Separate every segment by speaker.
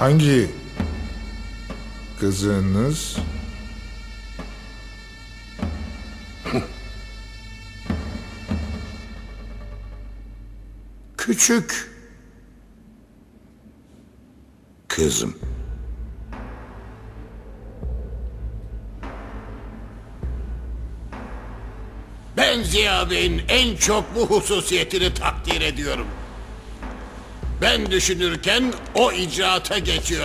Speaker 1: Hangi kızınız?
Speaker 2: Küçük kızım.
Speaker 3: Ben Ziya Bey'in en çok bu hususiyetini takdir ediyorum. Ben düşünürken o icraata geçiyor.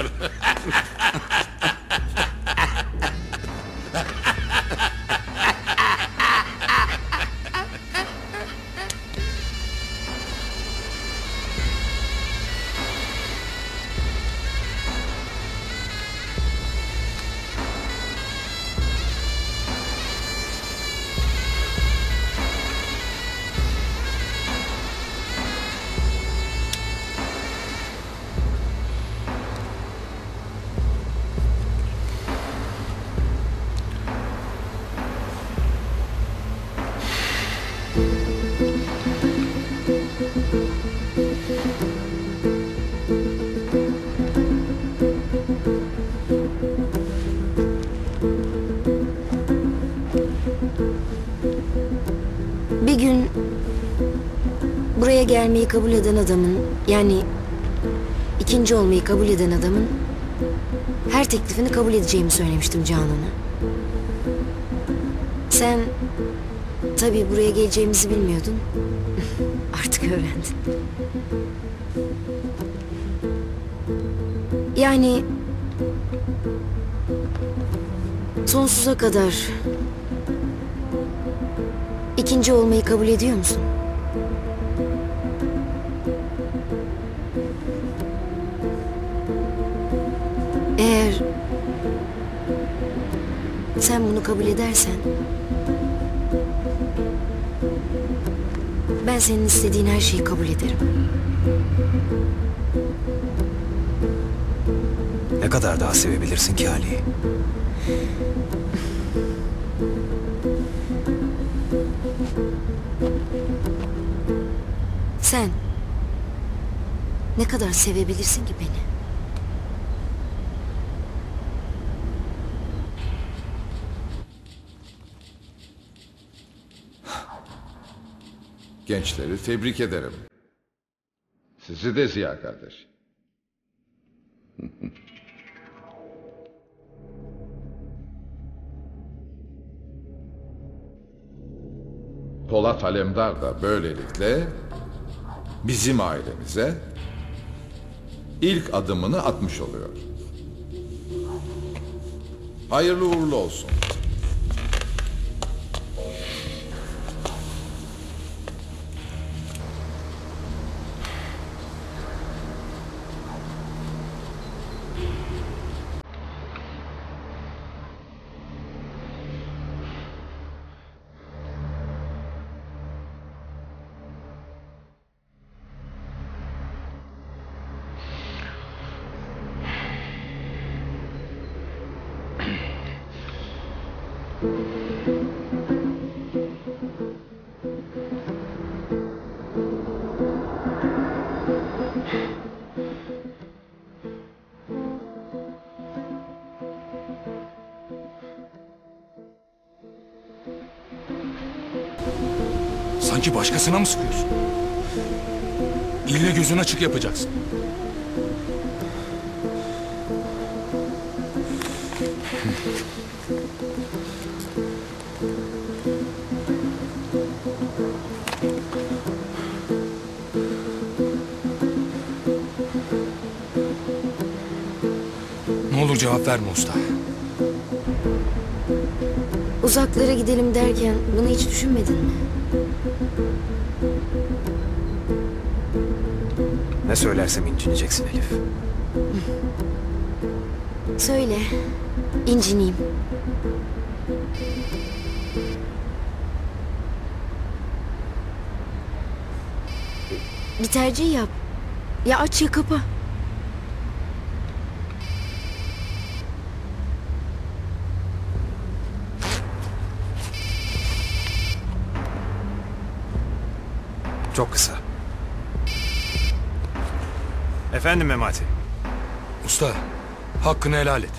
Speaker 4: Bir gün buraya gelmeyi kabul eden adamın, yani ikinci olmayı kabul eden adamın her teklifini kabul edeceğimi söylemiştim Canan'a. Sen tabii buraya geleceğimizi bilmiyordun. Artık öğrendin. Yani sonsuza kadar ikinci olmayı kabul ediyor musun? Eğer sen bunu kabul edersen ben senin istediğin her şeyi kabul ederim.
Speaker 5: Ne kadar daha sevebilirsin ki Ali'yi?
Speaker 4: Sen ne kadar sevebilirsin ki beni?
Speaker 1: Gençleri tebrik ederim. Sizi de Ziya kardeş. Polat Alemdar da böylelikle bizim ailemize ilk adımını atmış oluyor. Hayırlı uğurlu olsun.
Speaker 5: Sanki başkasına mı sıkıyorsun? İlle gözün açık yapacaksın. Ne olur cevap verme usta.
Speaker 4: Uzaklara gidelim derken bunu hiç düşünmedin mi?
Speaker 5: Ne söylersem incineceksin Elif.
Speaker 4: Söyle, incineyim. Bir tercih yap. Ya aç ya kapa.
Speaker 5: Çok kısa. Efendim Memati. Usta, hakkını helal et.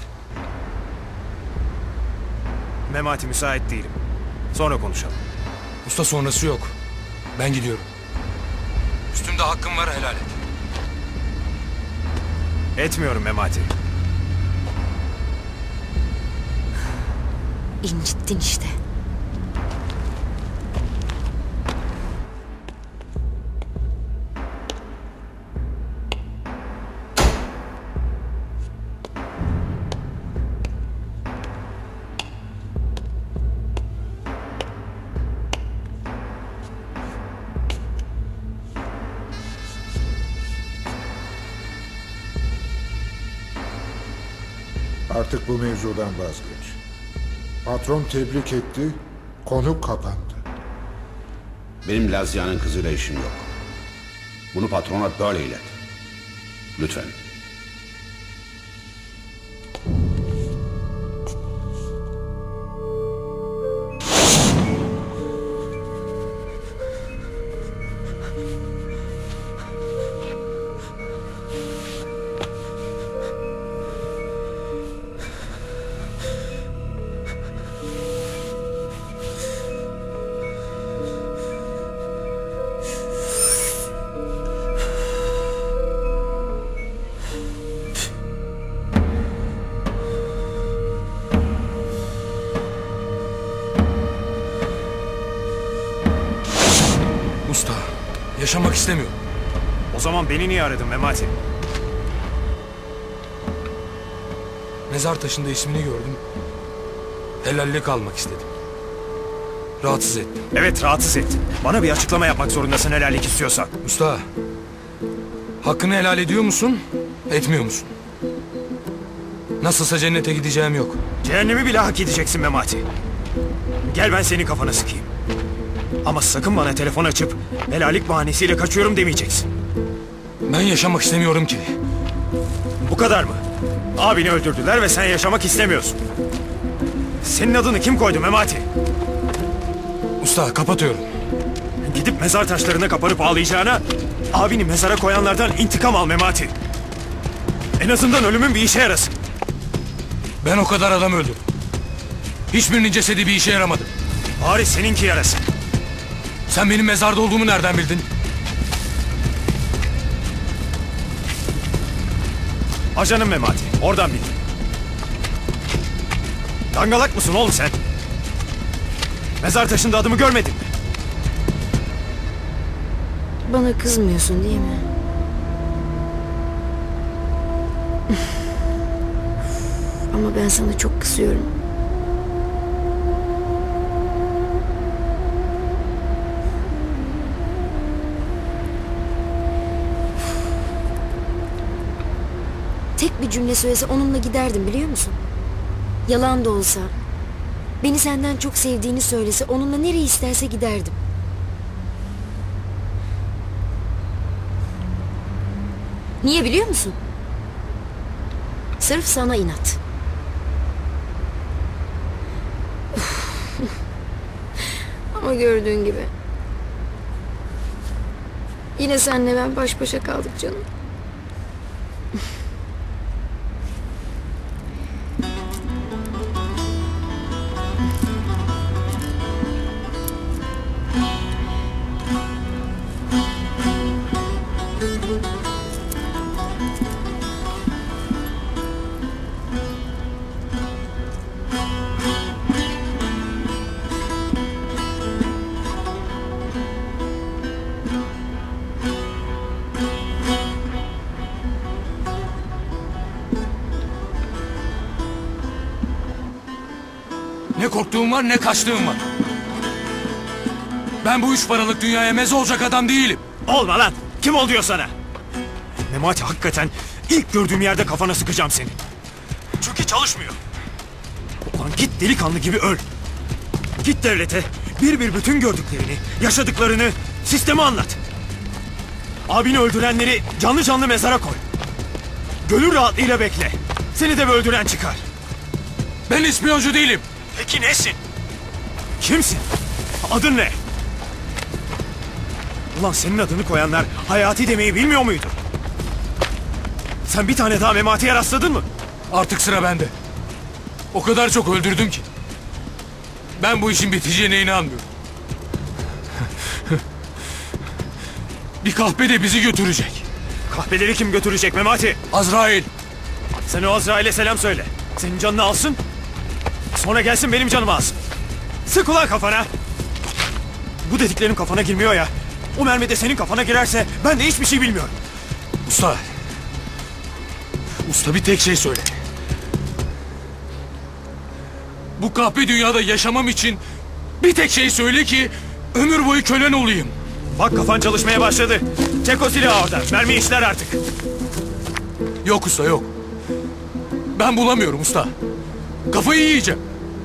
Speaker 6: Memati, müsait değilim. Sonra konuşalım.
Speaker 5: Usta, sonrası yok. Ben gidiyorum. Üstümde hakkım var, helal et.
Speaker 6: Etmiyorum Memati.
Speaker 4: İncittin işte.
Speaker 7: Artık bu mevzudan vazgeç. Patron tebrik etti, konu kapandı.
Speaker 3: Benim Lazia'nın kızıyla işim yok. Bunu patrona böyle ilet. Lütfen.
Speaker 5: Usta, yaşamak istemiyorum.
Speaker 6: O zaman beni niye aradın Memati?
Speaker 5: Mezar taşında ismini gördüm. Helallik almak istedim. Rahatsız ettim.
Speaker 6: Evet, rahatsız ettin. Bana bir açıklama yapmak zorundasın helallik istiyorsan.
Speaker 5: Usta, hakkını helal ediyor musun, etmiyor musun? Nasılsa cennete gideceğim yok.
Speaker 6: Cehennemi bile hak edeceksin Memati. Gel ben senin kafana sıkayım. Ama sakın bana telefon açıp helallik bahanesiyle kaçıyorum demeyeceksin.
Speaker 5: Ben yaşamak istemiyorum ki.
Speaker 6: Bu kadar mı? Abini öldürdüler ve sen yaşamak istemiyorsun. Senin adını kim koydu Memati?
Speaker 5: Usta, kapatıyorum.
Speaker 6: Gidip mezar taşlarına kapanıp ağlayacağına abini mezara koyanlardan intikam al Memati. En azından ölümün bir işe yarasın.
Speaker 5: Ben o kadar adam öldürdüm. Hiçbirinin cesedi bir işe yaramadı.
Speaker 6: Bari seninki yarasın.
Speaker 5: Sen benim mezarda olduğumu nereden bildin?
Speaker 6: Ajanım Memati, oradan bildim. Dangalak mısın oğlum sen? Mezar taşında adımı görmedin mi?
Speaker 4: Bana kızmıyorsun değil mi? Ama ben sana çok kızıyorum. Tek bir cümle söylese onunla giderdim biliyor musun? Yalan da olsa, beni senden çok sevdiğini söylese onunla nereye isterse giderdim. Niye biliyor musun? Sırf sana inat. Ama gördüğün gibi. Yine senle ben baş başa kaldık canım.
Speaker 5: Ne korktuğum var ne kaçtığım var. Ben bu üç paralık dünyaya meze olacak adam değilim.
Speaker 6: Olma lan! Kim ol diyor sana? Memati, hakikaten ilk gördüğüm yerde kafana sıkacağım seni. Çünkü çalışmıyor. Ulan git delikanlı gibi öl. Git devlete bir bir bütün gördüklerini, yaşadıklarını sisteme anlat. Abini öldürenleri canlı canlı mezara koy. Gönül rahatlığıyla bekle. Seni de bir öldüren çıkar.
Speaker 5: Ben ispiyoncu değilim.
Speaker 6: Peki nesin? Kimsin? Adın ne? Ulan senin adını koyanlar Hayati demeyi bilmiyor muydu? Sen bir tane daha Memati'ye rastladın mı?
Speaker 5: Artık sıra bende. O kadar çok öldürdüm ki. Ben bu işin biteceğine inanmıyorum. Bir kahpe de bizi götürecek.
Speaker 6: Kahpeleri kim götürecek Memati?
Speaker 5: Azrail.
Speaker 6: Sen o Azrail'e selam söyle. Senin canını alsın. Sonra gelsin benim canımı alsın. Sık ulan kafana. Bu dediklerim kafana girmiyor ya. O mermi de senin kafana girerse ben de hiçbir şey bilmiyorum.
Speaker 5: Usta. Usta bir tek şey söyle. Bu kahpe dünyada yaşamam için bir tek şey söyle ki ömür boyu kölen olayım.
Speaker 6: Bak kafan çalışmaya başladı. Çek o silahı oradan. Mermi işler artık.
Speaker 5: Yok usta yok. Ben bulamıyorum usta. Kafayı yiyeceğim.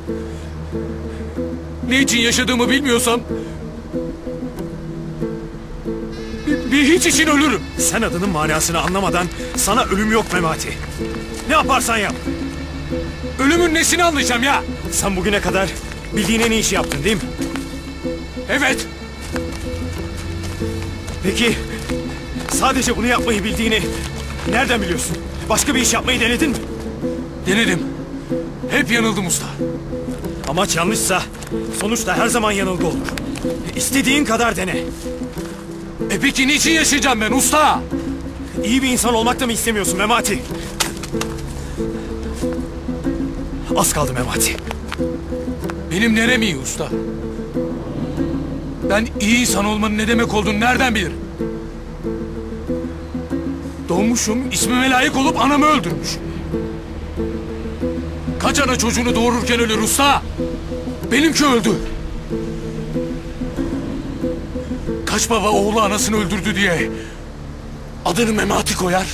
Speaker 5: Ne için yaşadığımı bilmiyorsam bir hiç için ölürüm.
Speaker 6: Sen adının manasını anlamadan sana ölüm yok Memati. Ne yaparsan yap.
Speaker 5: Ölümün nesini anlayacağım ya?
Speaker 6: Sen bugüne kadar bildiğin en iyi işi yaptın değil mi?
Speaker 5: Evet.
Speaker 6: Peki sadece bunu yapmayı bildiğini nereden biliyorsun? Başka bir iş yapmayı denedin mi?
Speaker 5: Denedim. Hep yanıldım usta.
Speaker 6: Amaç yanlışsa sonuçta her zaman yanılgı olur. İstediğin kadar dene.
Speaker 5: Peki niçin yaşayacağım ben usta?
Speaker 6: İyi bir insan olmak da mı istemiyorsun Memati? Az kaldı Memati.
Speaker 5: Benim nerem iyi usta? Ben iyi insan olmanın ne demek olduğunu nereden bilirim? Doğmuşum, ismime layık olup anamı öldürmüş. Kaç ana çocuğunu doğururken ölür usta? Benimki öldü. Kaç baba oğlu anasını öldürdü diye adını Memati koyar.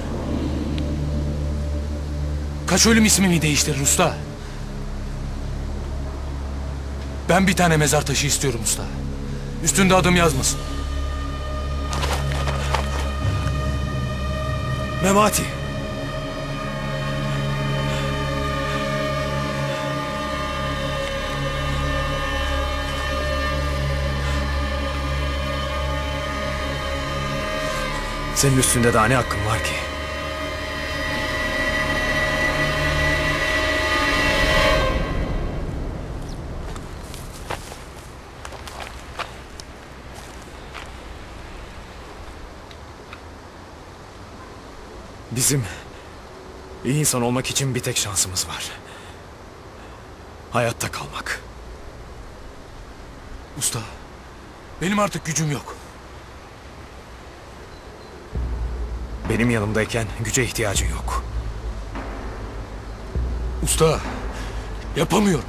Speaker 5: Kaç ölüm ismini değiştirir usta? Ben bir tane mezar taşı istiyorum usta. Üstünde adım yazmasın.
Speaker 6: Memati. Senin üstünde daha ne hakkın var ki? Bizim iyi insan olmak için bir tek şansımız var. Hayatta kalmak.
Speaker 5: Usta, benim artık gücüm yok.
Speaker 6: Benim yanımdayken güce ihtiyacın yok.
Speaker 5: Usta, yapamıyorum.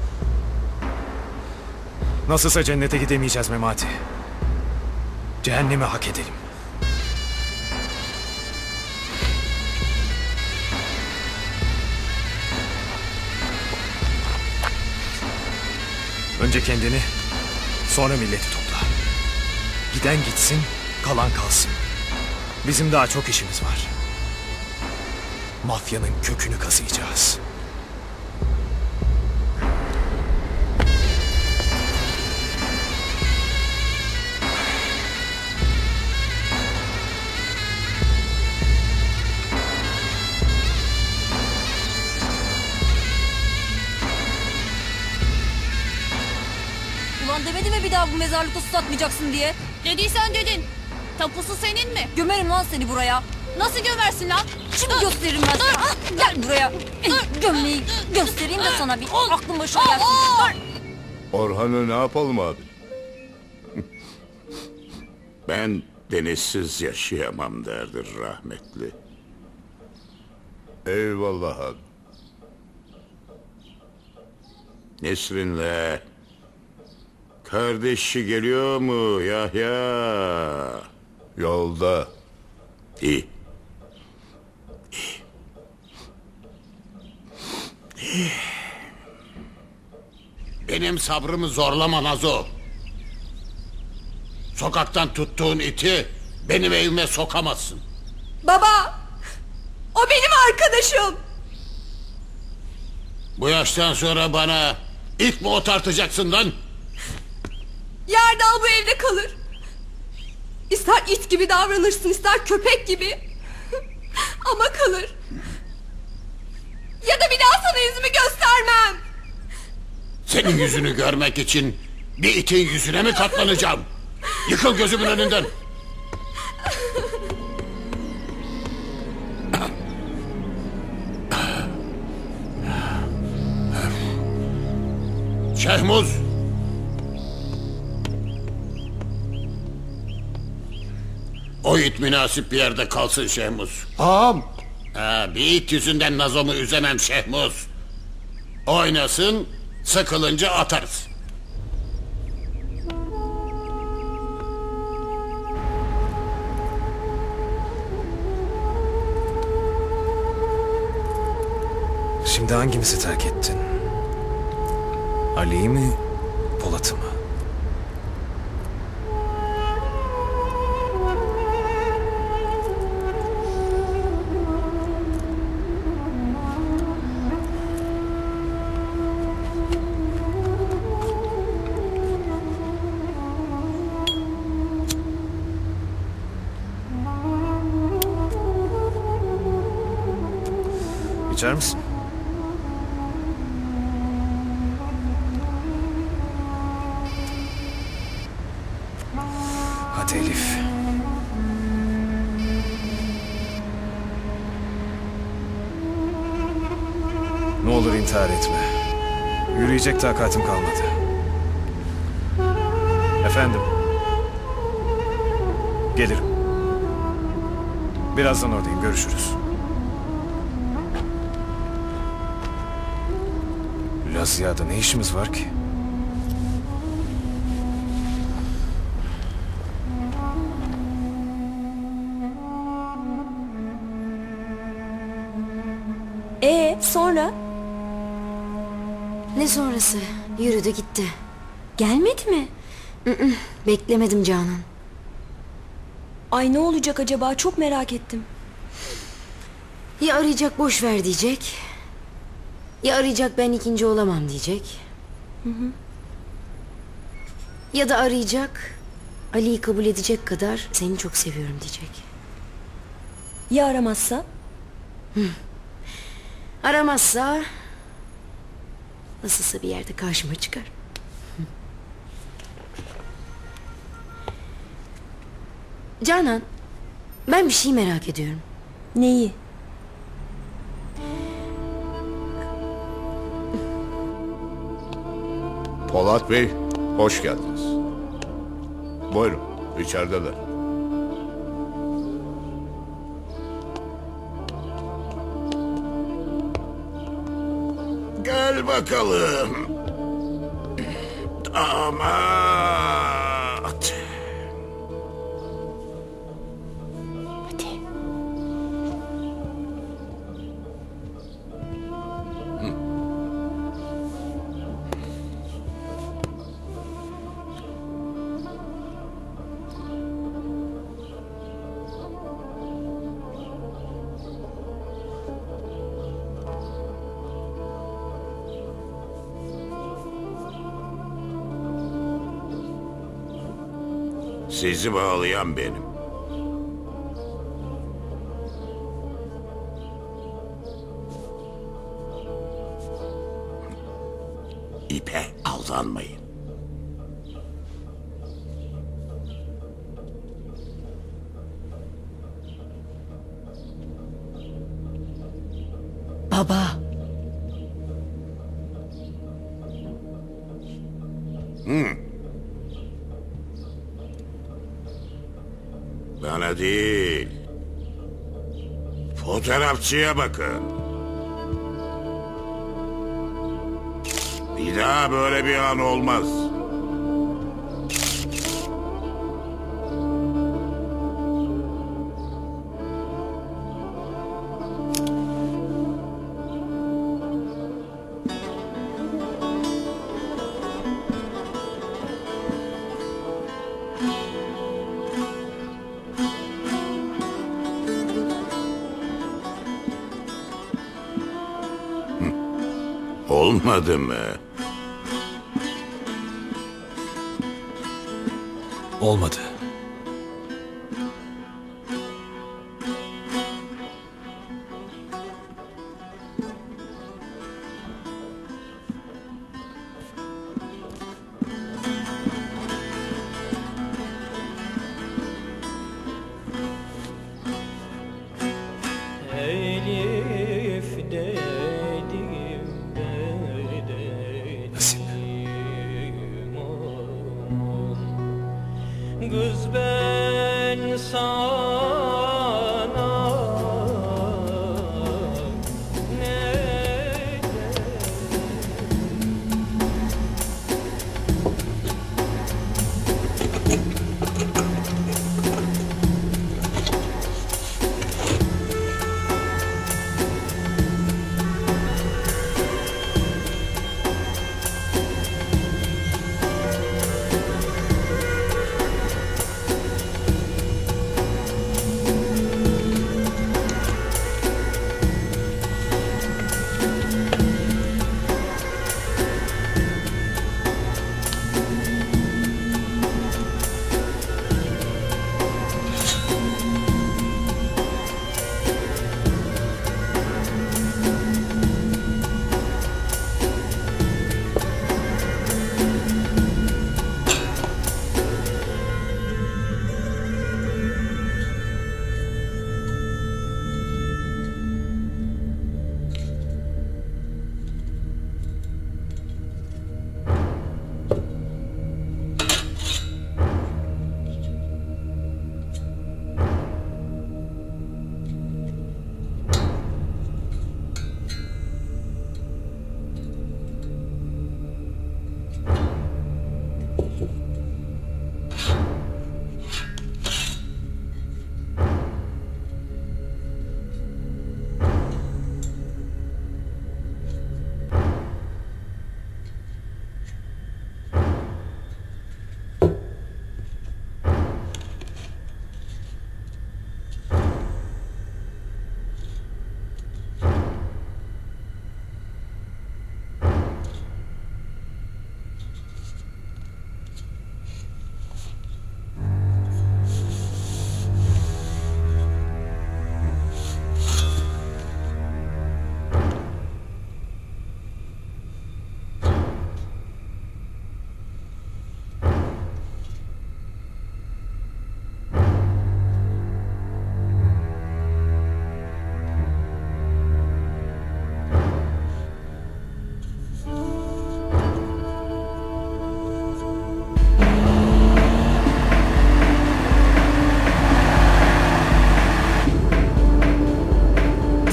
Speaker 6: Nasılsa cennete gidemeyeceğiz Memati. Cehennemi hak edelim. Önce kendini, sonra milleti topla. Giden gitsin, kalan kalsın. Bizim daha çok işimiz var. Mafyanın kökünü kazıyacağız.
Speaker 8: Ulan demedi mi bir daha bu mezarlıkta su satmayacaksın diye?
Speaker 9: Dediysen dedin. Tapusu senin mi?
Speaker 8: Gömerim lan seni buraya.
Speaker 9: Nasıl gömersin lan?
Speaker 8: Şimdi gösteririm ben sana. Gel buraya. Gömleği göstereyim de sana bir aklın başına gelsin.
Speaker 2: Orhan'ı ne yapalım abi?
Speaker 3: Ben denizsiz yaşayamam derdi rahmetli.
Speaker 2: Eyvallah abi.
Speaker 3: Nesrin'le kardeşi geliyor mu Yahya?
Speaker 2: Yolda.
Speaker 3: İyi. Benim sabrımı zorlama Nazo. Sokaktan tuttuğun iti benim evime sokamazsın.
Speaker 9: Baba! O benim arkadaşım.
Speaker 3: Bu yaştan sonra bana it mi otartacaksın lan?
Speaker 9: Yerdal bu evde kalır. İster it gibi davranırsın, ister köpek gibi. Ama kalır. Ya da bir daha sana yüzümü göstermem.
Speaker 3: Senin yüzünü görmek için bir itin yüzüne mi katlanacağım? Yıkıl gözümün önünden. Şehmuz. O it münasip bir yerde kalsın Şehmuz.
Speaker 1: Ağam.
Speaker 3: Bir it yüzünden Nazom'u üzemem Şehmuz. Oynasın, sıkılınca atarız.
Speaker 6: Şimdi hangimizi terk ettin? Ali'yi mi, Polat'ı mı? İçer misin? Hadi Elif. Ne olur intihar etme. Yürüyecek takatim kalmadı. Efendim. Gelirim. Birazdan oradayım. Görüşürüz. Lazia'da ne işimiz var ki?
Speaker 10: Sonra?
Speaker 4: Ne sonrası? Yürüdü gitti.
Speaker 10: Gelmedi mi?
Speaker 4: Beklemedim Canan.
Speaker 10: Ay ne olacak acaba, çok merak ettim.
Speaker 4: Ya arayacak boş ver diyecek. Ya arayacak ben ikinci olamam diyecek. Ya da arayacak Ali'yi kabul edecek kadar seni çok seviyorum diyecek.
Speaker 10: Ya aramazsa?
Speaker 4: Aramazsa nasılsa bir yerde karşıma çıkar. Canan, ben bir şey merak ediyorum.
Speaker 10: Neyi?
Speaker 2: Polat Bey, hoş geldiniz. Buyurun, içerideler.
Speaker 3: Gel bakalım. Damat.
Speaker 4: Hadi.
Speaker 3: Sizi bağlayan benim. İpe aldanmayın.
Speaker 4: Baba.
Speaker 3: Bana değil. Fotoğrafçıya bakın. Bir daha böyle bir an olmaz. Olmadı mı?
Speaker 6: Olmadı.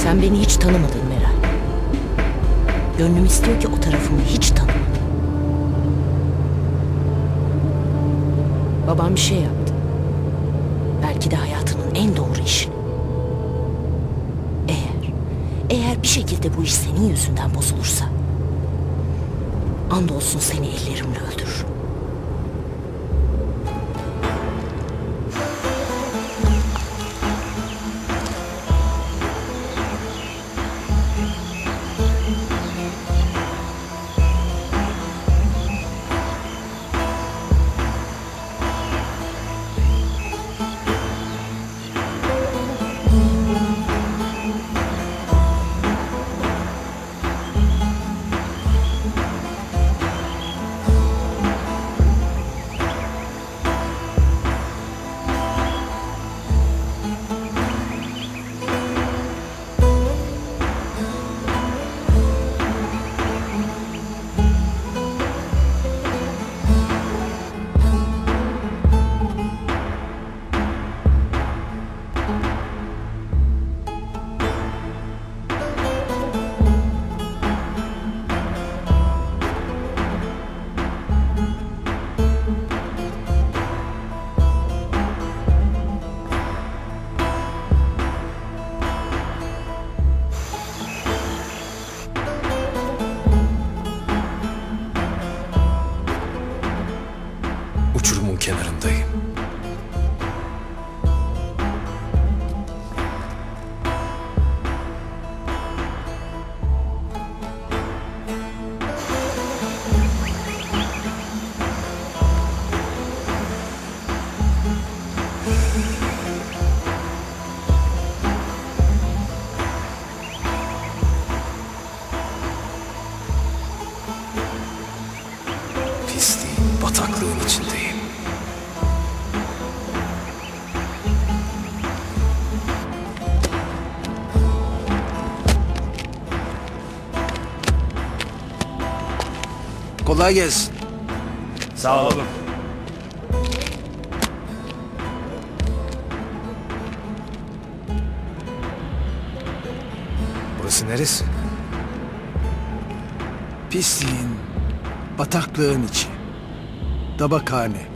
Speaker 11: Sen beni hiç tanımadın Meral. Gönlüm istiyor ki o tarafımı hiç tanıma. Babam bir şey yaptı. Belki de hayatının en doğru işi. Eğer bir şekilde bu iş senin yüzünden bozulursa, andolsun seni ellerimle öldürürüm.
Speaker 5: Uçurumun kenarındayım. Pisliğin, bataklığın içindeyim.
Speaker 12: Kolay gelsin.
Speaker 6: Sağ olun.
Speaker 12: Burası neresi? Pisliğin, bataklığın içi. Tabakhane.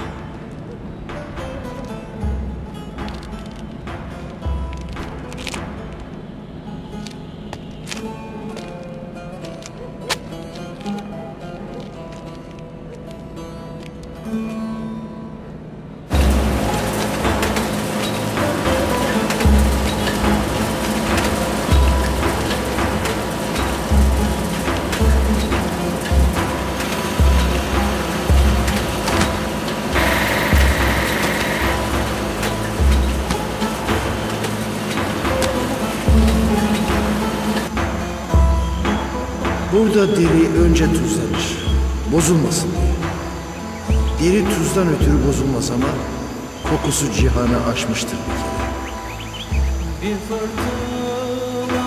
Speaker 12: Burada deri önce tuzlanır, bozulmasın diye. Deri tuzdan ötürü bozulmaz ama kokusu cihanı aşmıştır bir kere.
Speaker 13: Bir fırtına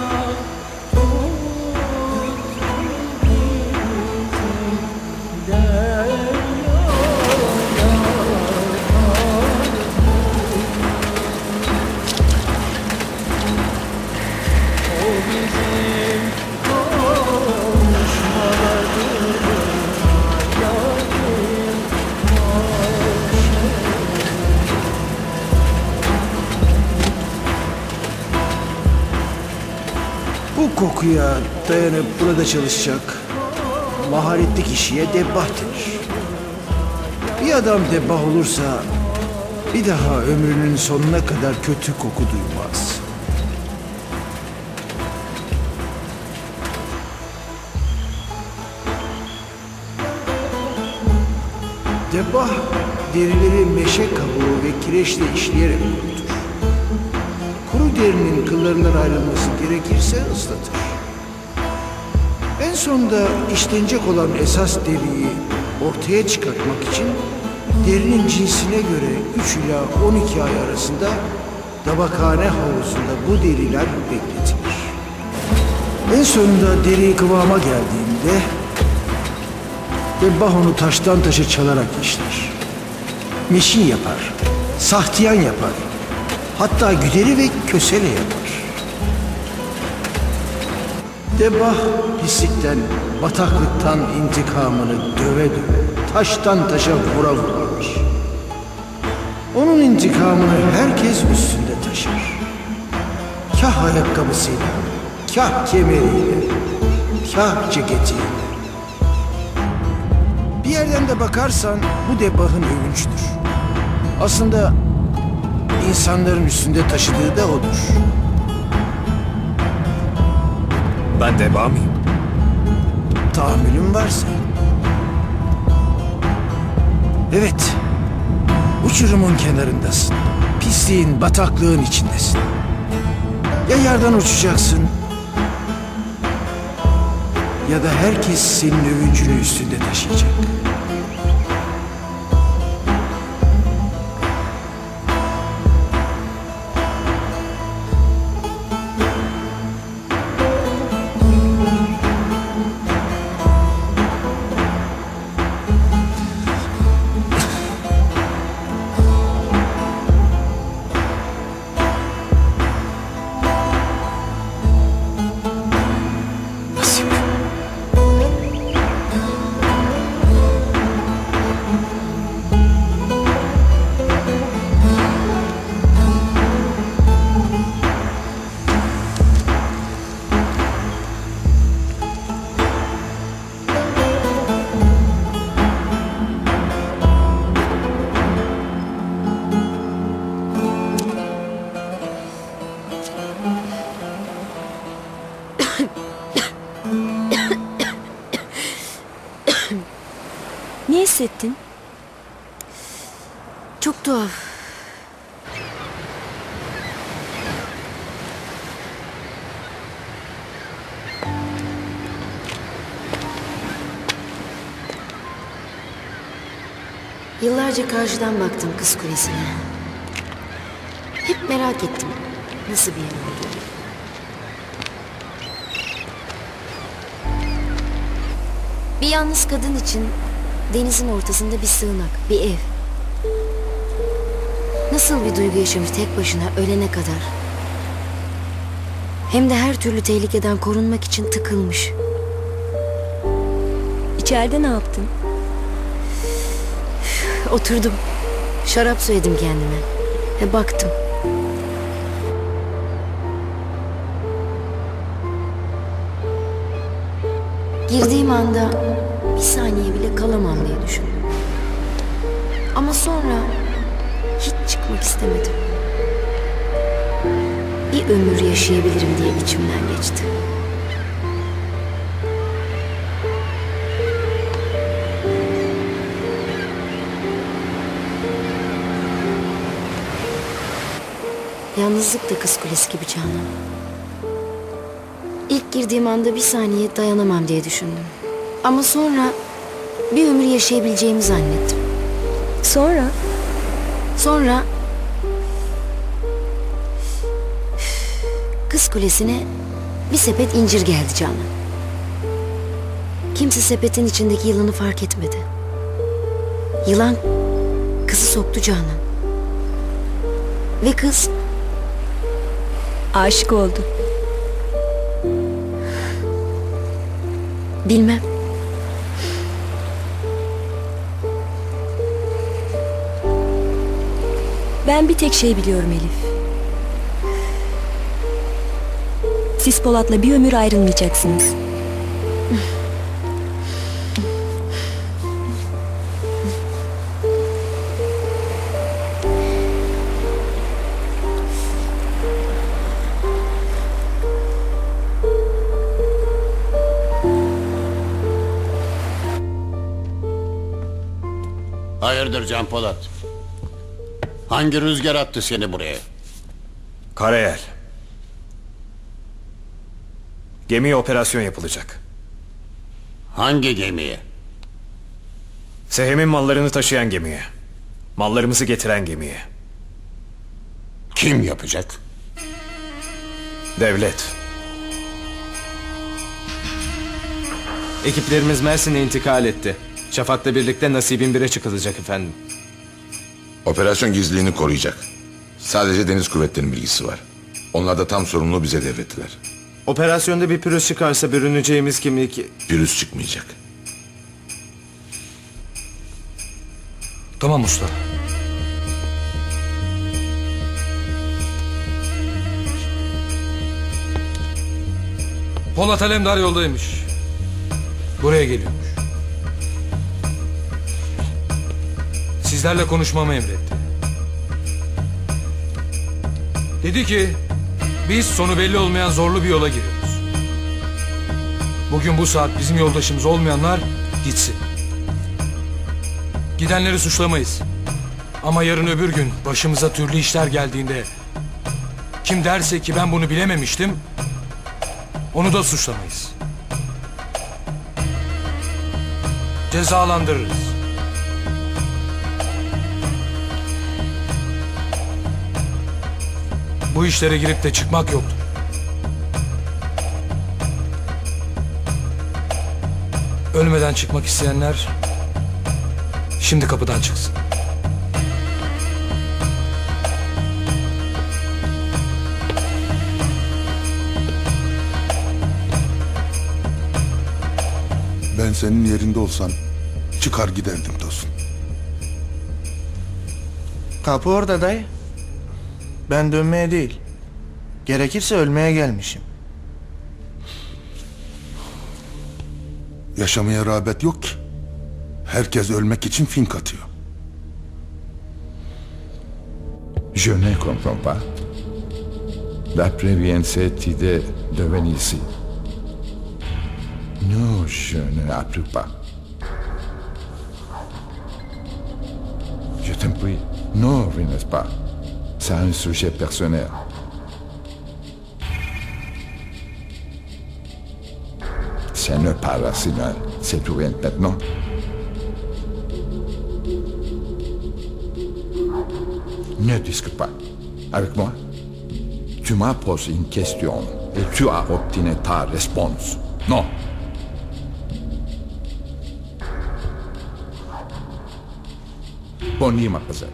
Speaker 12: Bu kokuya dayanıp burada çalışacak maharetli kişiye debbah denir. Bir adam debbah olursa bir daha ömrünün sonuna kadar kötü koku duymaz. Debbah derileri meşe kabuğu ve kireçle işleyerek kurutur. Kuru derinin kıllarından ayrılması gerekirse ıslatır. En sonunda işlenecek olan esas deriyi ortaya çıkartmak için derinin cinsine göre 3 ila 12 ay arasında tabakhane havuzunda bu deriler bekletilir. En sonunda deri kıvama geldiğinde debbah onu taştan taşa çalarak işler. Meşin yapar, sahtiyan yapar, hatta güderi ve kösele yapar. Debah pislikten, bataklıktan intikamını döve döve, taştan taşa vura vurmuş. Onun intikamını herkes üstünde taşır. Kah ayakkabısıyla, kah kemeriyle, kah ceketiyle. Bir yerden de bakarsan bu Debah'ın övünçtür. Aslında insanların üstünde taşıdığı da odur.
Speaker 6: Ben Debah mıyım?
Speaker 12: Tahammülün varsa. Evet, uçurumun kenarındasın. Pisliğin, bataklığın içindesin. Ya yerden uçacaksın, ya da herkes senin övüncünü üstünde taşıyacak.
Speaker 10: Ne hissettin?
Speaker 4: Çok tuhaf. Yıllarca karşıdan baktım Kız Kulesi'ne. Hep merak ettim nasıl bir yer olduğunu. Bir yalnız kadın için denizin ortasında bir sığınak, bir ev. Nasıl bir duygu yaşamış tek başına ölene kadar. Hem de her türlü tehlikeden korunmak için tıkılmış.
Speaker 10: İçeride ne yaptın?
Speaker 4: Oturdum. Şarap söyledim kendime. Ve baktım. Girdiğim anda bir saniye bile kalamam diye düşündüm. Ama sonra hiç çıkmak istemedim. Bir ömür yaşayabilirim diye içimden geçti. Yalnızlık da Kız Kulesi gibi Canan. İlk girdiğim anda bir saniye dayanamam diye düşündüm. Ama sonra bir ömür yaşayabileceğimi zannettim.
Speaker 10: Sonra?
Speaker 4: Sonra Kız Kulesi'ne bir sepet incir geldi Canan. Kimse sepetin içindeki yılanı fark etmedi. Yılan kızı soktu Canan. Ve kız
Speaker 10: aşık oldu.
Speaker 4: Bilmem.
Speaker 10: Ben bir tek şey biliyorum Elif. Siz Polat'la bir ömür ayrılmayacaksınız.
Speaker 3: Hayırdır Can Polat? Hangi rüzgar attı seni buraya?
Speaker 6: Karayel. Gemiye operasyon yapılacak.
Speaker 3: Hangi gemiye?
Speaker 6: Sehem'in mallarını taşıyan gemiye. Mallarımızı getiren gemiye.
Speaker 3: Kim yapacak?
Speaker 6: Devlet.
Speaker 14: Ekiplerimiz Mersin'e intikal etti. Şafak'la birlikte Nasibin 1'e çıkılacak efendim.
Speaker 1: Operasyon gizliliğini koruyacak. Sadece deniz kuvvetlerinin bilgisi var. Onlar da tam sorumluluğu bize devrettiler.
Speaker 14: Operasyonda bir pürüz çıkarsa bürüneceğimiz kimlik...
Speaker 2: Pürüz çıkmayacak.
Speaker 5: Tamam usta. Polat Alemdar yoldaymış. Buraya geliyormuş. Sizlerle konuşmamı emretti. Dedi ki biz sonu belli olmayan zorlu bir yola giriyoruz. Bugün bu saat bizim yoldaşımız olmayanlar gitsin. Gidenleri suçlamayız. Ama yarın öbür gün başımıza türlü işler geldiğinde kim derse ki ben bunu bilememiştim, onu da suçlamayız. Cezalandırırız. Bu işlere girip de çıkmak yoktur. Ölmeden çıkmak isteyenler şimdi kapıdan çıksın.
Speaker 15: Ben senin yerinde olsam çıkar giderdim Tosun.
Speaker 16: Kapı orada dayı. Ben dönmeye değil, gerekirse ölmeye gelmişim.
Speaker 15: Yaşamaya rağbet yok ki. Herkes ölmek için fink atıyor.
Speaker 1: Je ne comprends pas. D'après bien cette idée de venir ici. Non, je ne l'approuve pas. Je t'en prie, non, venez pas. C'est un sujet personnel. Ce n'est pas rationnel, c'est tout bien maintenant. Ne discute pas avec moi. Tu m'as posé une question et tu as obtenu ta réponse. Non. Bonne nuit, mademoiselle.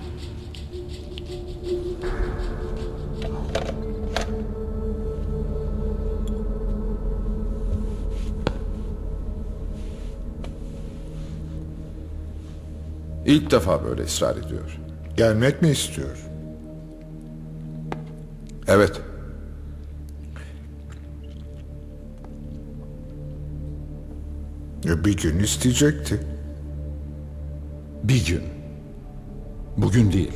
Speaker 1: İlk defa böyle ısrar ediyor.
Speaker 7: Gelmek mi istiyor?
Speaker 1: Evet.
Speaker 7: Bir gün isteyecekti.
Speaker 1: Bir gün. Bugün değil.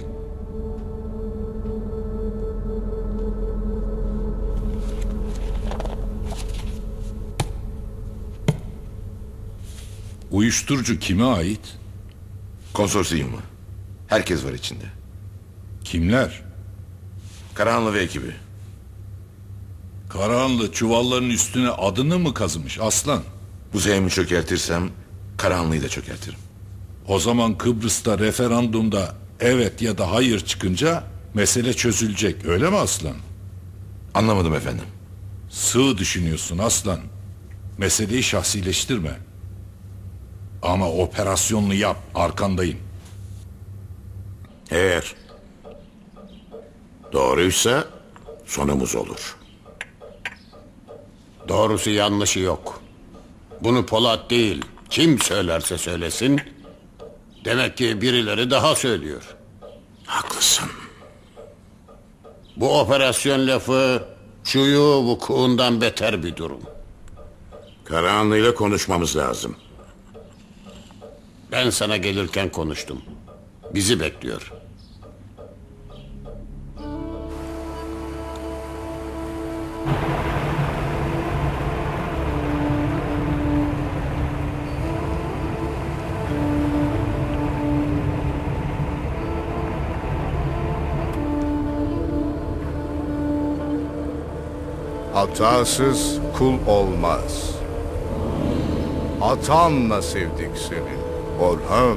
Speaker 17: Uyuşturucu kime ait?
Speaker 2: Konsorsiyum mu? Herkes var içinde.
Speaker 17: Kimler?
Speaker 2: Karahanlı ve ekibi.
Speaker 17: Karahanlı çuvalların üstüne adını mı kazımış aslan?
Speaker 2: Bu zehmi çökertirsem Karahanlı'yı da çökertirim.
Speaker 17: O zaman Kıbrıs'ta referandumda evet ya da hayır çıkınca mesele çözülecek, öyle mi aslan?
Speaker 2: Anlamadım efendim.
Speaker 17: Sığ düşünüyorsun aslan. Meseleyi şahsileştirme. Ama operasyonunu yap, arkandayım.
Speaker 3: Eğer doğruysa sonumuz olur. Doğrusu yanlışı yok. Bunu Polat değil, kim söylerse söylesin, demek ki birileri daha söylüyor. Haklısın. Bu operasyon lafı şuyu vukuundan beter bir durum. Karahanlı ile konuşmamız lazım. Ben sana gelirken konuştum. Bizi bekliyor.
Speaker 2: Hatasız kul olmaz. Hatanla sevdik seni Orhan.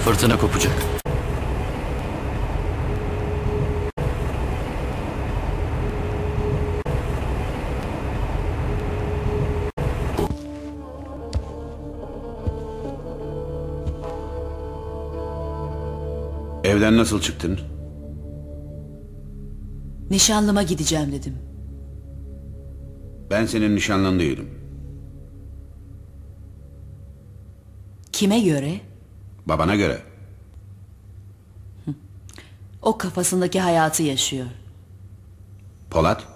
Speaker 18: Fırtına kopacak.
Speaker 3: Evden nasıl çıktın?
Speaker 11: Nişanlıma gideceğim dedim.
Speaker 3: Ben senin nişanlın değilim.
Speaker 11: Kime göre?
Speaker 3: Babana göre.
Speaker 11: O kafasındaki hayatı yaşıyor.
Speaker 3: Polat?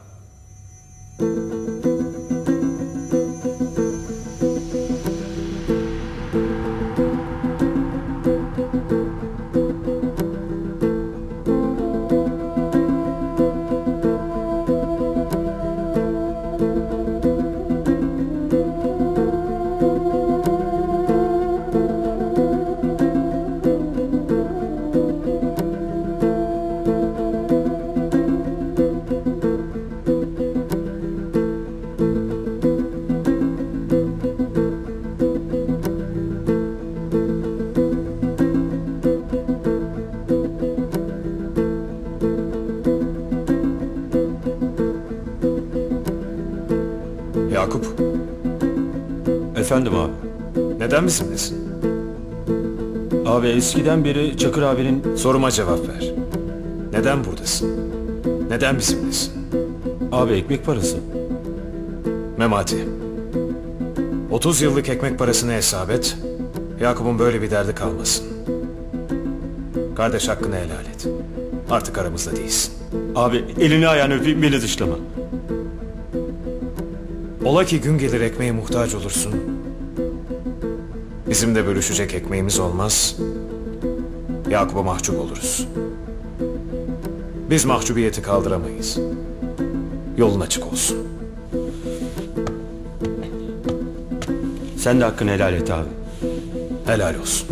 Speaker 6: Yakup.
Speaker 19: Efendim abi.
Speaker 6: Neden bizimlesin?
Speaker 19: Abi eskiden beri Çakır abinin...
Speaker 6: Soruma cevap ver. Neden buradasın? Neden bizimlesin?
Speaker 19: Abi ekmek parası.
Speaker 6: Memati. 30 yıllık ekmek parasını hesap et. Yakup'un böyle bir derdi kalmasın. Kardeş hakkını helal et. Artık aramızda değilsin.
Speaker 19: Abi elini ayağını öpeyim, beni dışlama.
Speaker 6: Ola ki gün gelir ekmeğe muhtaç olursun. Bizim de bölüşecek ekmeğimiz olmaz. Yakup'a mahcup oluruz. Biz mahcubiyeti kaldıramayız. Yolun açık olsun.
Speaker 19: Sen de hakkını helal et abi.
Speaker 6: Helal olsun.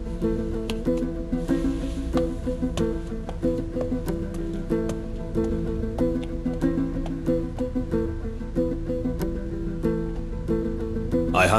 Speaker 6: Ayhan.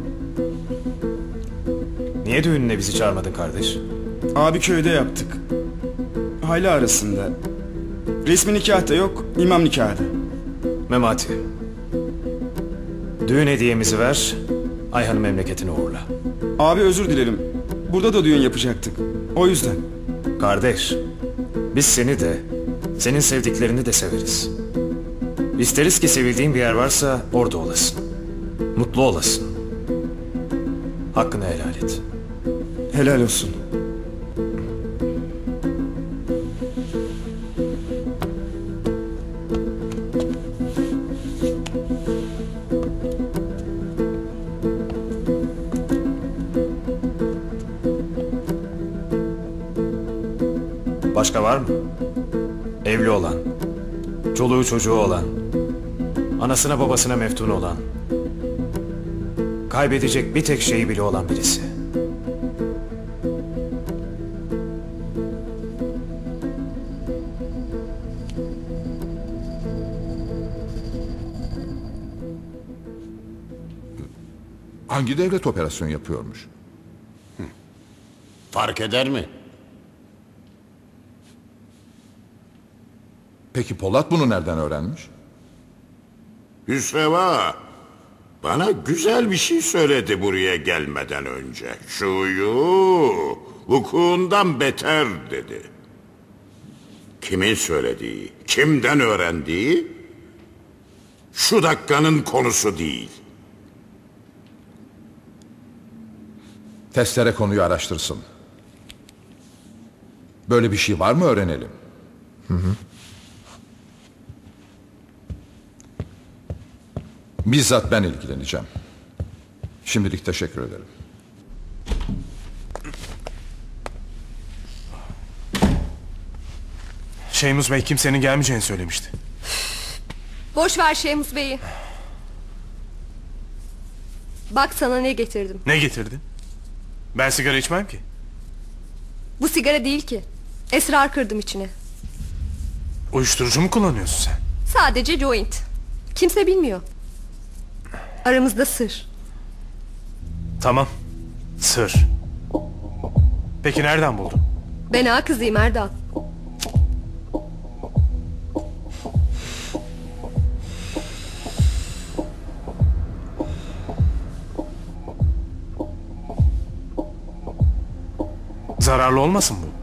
Speaker 6: Niye düğününe bizi çağırmadın kardeş?
Speaker 20: Abi köyde yaptık. Aile arasında. Resmi nikah da yok, imam nikahı da.
Speaker 6: Memati. Düğün hediyemizi ver, Ayhan'ı memleketine uğurla.
Speaker 20: Abi özür dilerim. Burada da düğün yapacaktık. O yüzden.
Speaker 6: Kardeş, biz seni de, senin sevdiklerini de severiz. İsteriz ki sevildiğin bir yer varsa orada olasın. Mutlu olasın. Hakkını helal et.
Speaker 20: Helal olsun.
Speaker 6: Başka var mı? Evli olan, çoluğu çocuğu olan, anasına babasına meftun olan, kaybedecek bir tek şeyi bile olan birisi.
Speaker 1: Hangi devlet operasyon yapıyormuş?
Speaker 3: Fark eder mi?
Speaker 1: Peki Polat bunu nereden öğrenmiş?
Speaker 3: Hüsreva bana güzel bir şey söyledi buraya gelmeden önce. Şuyu vukuundan beter dedi. Kimin söylediği, kimden öğrendiği şu dakikanın konusu değil.
Speaker 1: Testere konuyu araştırsın. Böyle bir şey var mı öğrenelim. Bizzat ben ilgileneceğim. Şimdilik teşekkür ederim.
Speaker 16: Şeymus Bey kimsenin gelmeyeceğini söylemişti.
Speaker 9: Boş ver Şeymus Bey'i. Bak sana ne getirdim.
Speaker 16: Ne getirdin? Ben sigara içmem ki.
Speaker 9: Bu sigara değil ki. Esrar kırdım içine.
Speaker 16: Uyuşturucu mu kullanıyorsun sen?
Speaker 9: Sadece joint. Kimse bilmiyor. Aramızda sır.
Speaker 16: Tamam. Sır.
Speaker 5: Peki nereden buldun?
Speaker 9: Ben ağa kızıyım Erdal.
Speaker 5: Zararlı olmasın bu?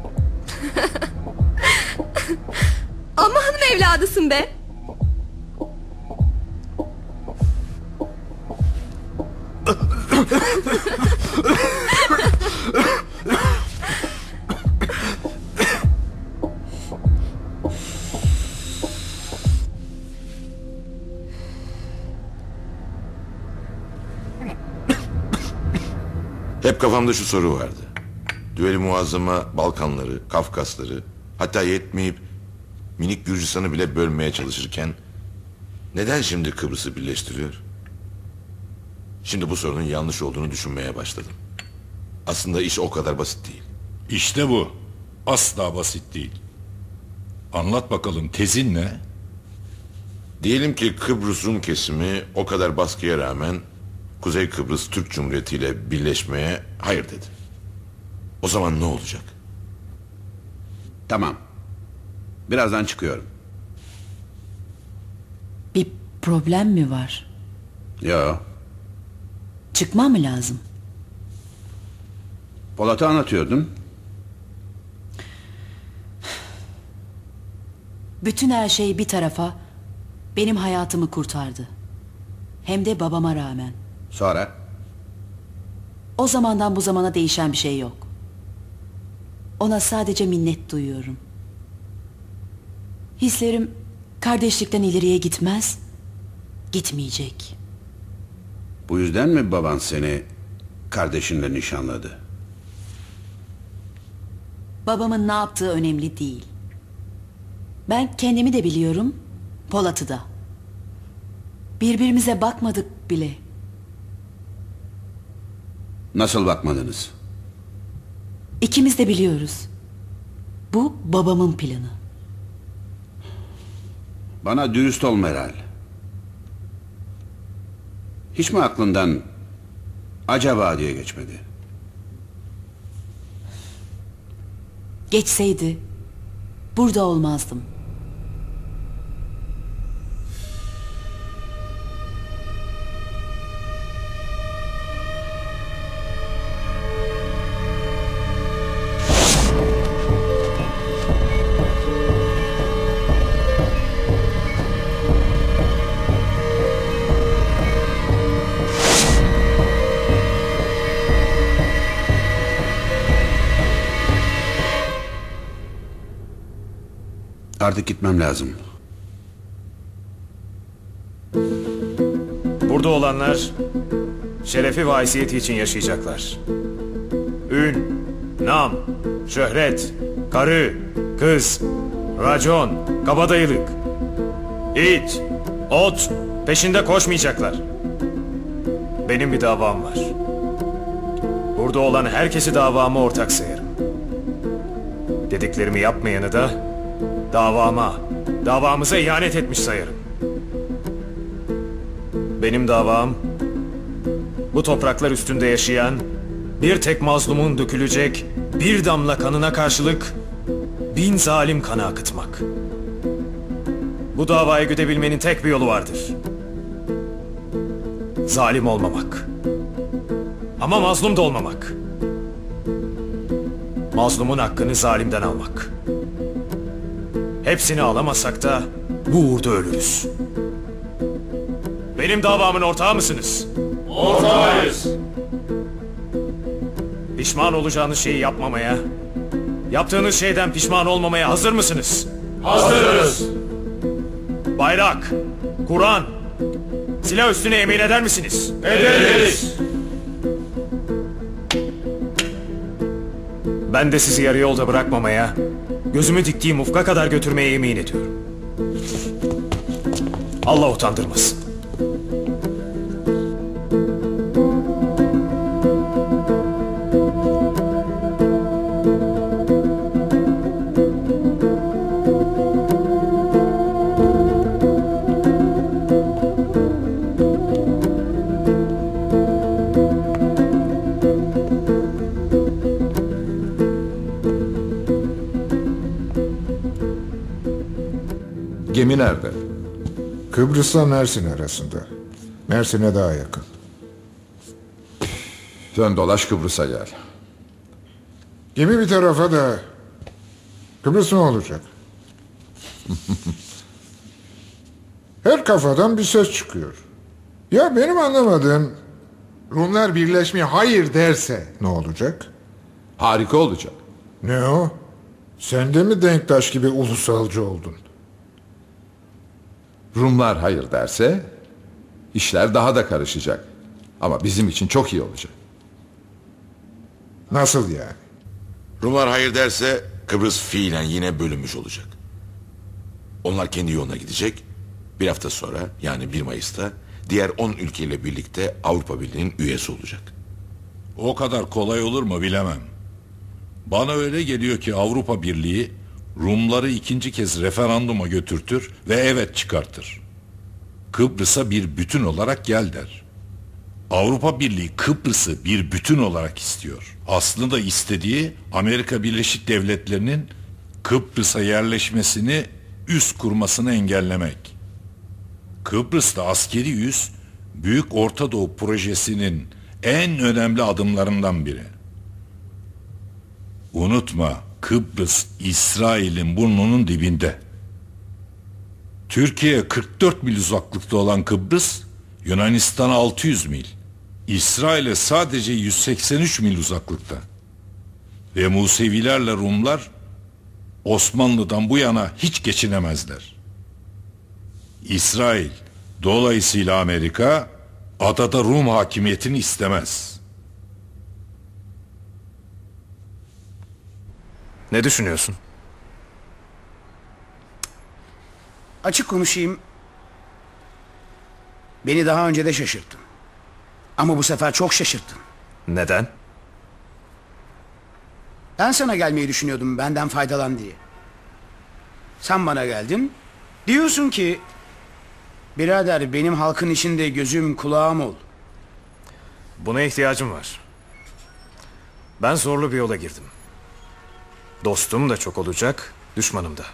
Speaker 9: Ama hanım evladısın be.
Speaker 2: Hep kafamda şu soru vardı. Düveli Muazzama Balkanları, Kafkasları, hatta yetmeyip minik Gürcistan'ı bile bölmeye çalışırken neden şimdi Kıbrıs'ı birleştiriyor? Şimdi bu sorunun yanlış olduğunu düşünmeye başladım. Aslında iş o kadar basit değil.
Speaker 17: İşte bu. Asla basit değil. Anlat bakalım, tezin ne?
Speaker 2: Diyelim ki Kıbrıs Rum kesimi o kadar baskıya rağmen Kuzey Kıbrıs Türk Cumhuriyeti ile birleşmeye hayır dedi. O zaman ne olacak?
Speaker 18: Tamam. Birazdan çıkıyorum.
Speaker 11: Bir problem mi var?
Speaker 18: Yo.
Speaker 11: Çıkmam mı lazım?
Speaker 18: Polat'ı anlatıyordun.
Speaker 11: Bütün her şey bir tarafa benim hayatımı kurtardı. Hem de babama rağmen.
Speaker 18: Sonra?
Speaker 11: O zamandan bu zamana değişen bir şey yok. Ona sadece minnet duyuyorum. Hislerim kardeşlikten ileriye gitmez, gitmeyecek.
Speaker 18: Bu yüzden mi baban seni kardeşinle nişanladı?
Speaker 11: Babamın ne yaptığı önemli değil. Ben kendimi de biliyorum, Polat'ı da. Birbirimize bakmadık bile.
Speaker 18: Nasıl bakmadınız?
Speaker 11: İkimiz de biliyoruz. Bu babamın planı.
Speaker 18: Bana dürüst ol Meral. Hiç mi aklından acaba diye geçmedi?
Speaker 11: Geçseydi burada olmazdım.
Speaker 18: Artık gitmem lazım.
Speaker 6: Burada olanlar şerefi ve haysiyeti için yaşayacaklar. Ün, nam, şöhret, karı, kız, racon, kabadayılık, it, ot peşinde koşmayacaklar. Benim bir davam var. Burada olan herkesi davama ortak sayarım. Dediklerimi yapmayanı da davamıza ihanet etmiş sayarım. Benim davam, bu topraklar üstünde yaşayan bir tek mazlumun dökülecek bir damla kanına karşılık 1000 zalim kanı akıtmak. Bu davayı güdebilmenin tek bir yolu vardır. Zalim olmamak. Ama mazlum da olmamak. Mazlumun hakkını zalimden almak. Hepsini alamazsak da bu uğurda ölürüz. Benim davamın ortağı mısınız?
Speaker 13: Ortağıyız.
Speaker 6: Pişman olacağınız şeyi yapmamaya, yaptığınız şeyden pişman olmamaya hazır mısınız?
Speaker 13: Hazırız.
Speaker 6: Bayrak, Kur'an, silah üstüne yemin eder misiniz?
Speaker 13: Ederiz.
Speaker 6: Ben de sizi yarı yolda bırakmamaya, gözümü diktiğim ufka kadar götürmeye yemin ediyorum. Allah utandırmasın.
Speaker 1: gemi nerede?
Speaker 7: Kıbrıs'la Mersin arasında. Mersin'e daha yakın.
Speaker 1: Dön dolaş Kıbrıs'a gel.
Speaker 7: Gemi bir tarafa da Kıbrıs ne olacak? Her kafadan bir ses çıkıyor. Ya benim anlamadığım, Rumlar birleşmeye hayır derse ne olacak?
Speaker 1: Harika olacak.
Speaker 7: Ne o? Sen de mi Denktaş gibi ulusalcı oldun?
Speaker 1: Rumlar hayır derse işler daha da karışacak. Ama bizim için çok iyi olacak.
Speaker 7: Nasıl yani?
Speaker 2: Rumlar hayır derse Kıbrıs fiilen yine bölünmüş olacak. Onlar kendi yoluna gidecek. Bir hafta sonra yani 1 Mayıs'ta diğer 10 ülkeyle birlikte Avrupa Birliği'nin üyesi olacak.
Speaker 17: O kadar kolay olur mu bilemem. Bana öyle geliyor ki Avrupa Birliği Rumları 2. kez referanduma götürtür ve evet çıkartır. Kıbrıs'a bir bütün olarak gel der. Avrupa Birliği Kıbrıs'ı bir bütün olarak istiyor. Aslında istediği Amerika Birleşik Devletleri'nin Kıbrıs'a yerleşmesini, üs kurmasını engellemek. Kıbrıs'ta askeri üs, Büyük Orta Doğu projesinin en önemli adımlarından biri. Unutma, Kıbrıs İsrail'in burnunun dibinde. Türkiye 44 mil uzaklıkta olan Kıbrıs, Yunanistan'a 600 mil. İsrail'e sadece 183 mil uzaklıkta. Ve Musevilerle Rumlar Osmanlı'dan bu yana hiç geçinemezler. İsrail, dolayısıyla Amerika, adada Rum hakimiyetini istemez.
Speaker 6: Ne düşünüyorsun?
Speaker 12: Açık konuşayım. Beni daha önce de şaşırttın. Ama bu sefer çok şaşırttın.
Speaker 6: Neden?
Speaker 12: Ben sana gelmeyi düşünüyordum benden faydalan diye. Sen bana geldin. Diyorsun ki birader benim halkın içinde gözüm kulağım ol.
Speaker 6: Buna ihtiyacım var. Ben zorlu bir yola girdim. Dostum da çok olacak, düşmanım da.